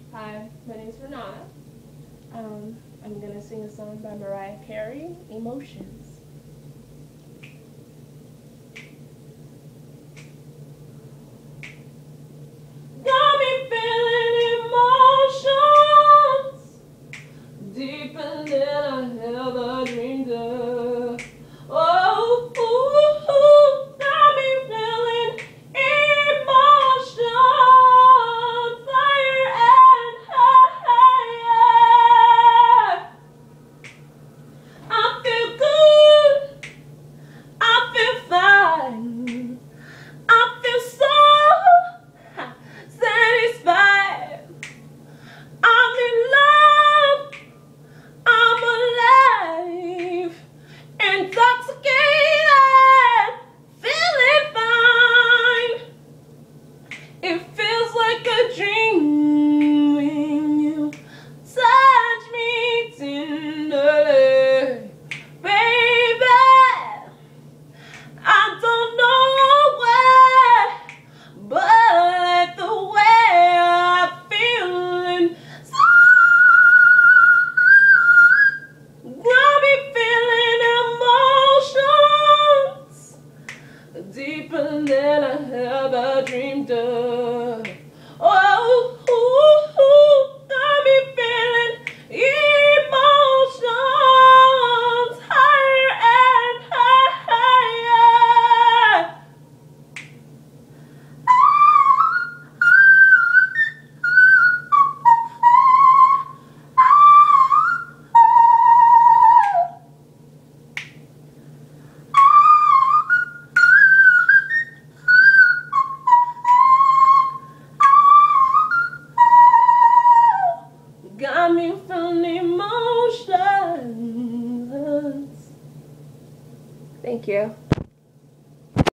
Hi, my name is Renada. I'm gonna sing a song by Mariah Carey, Emotions. Got me feeling emotions deeper than I ever dreamed of. Oh, ooh, ooh, got me feeling emotions higher and higher. I feel good, I feel fine, I feel so satisfied. I'm in love, I'm alive, intoxicated, feeling fine. It feels like a dream when you touch me tenderly, baby. I don't know why, but the way I'm feeling, got me feeling emotions deeper than I ever dreamed of. Oh, ooh, ooh, got me feeling emotions higher and higher. Got me feeling emotions. Thank you.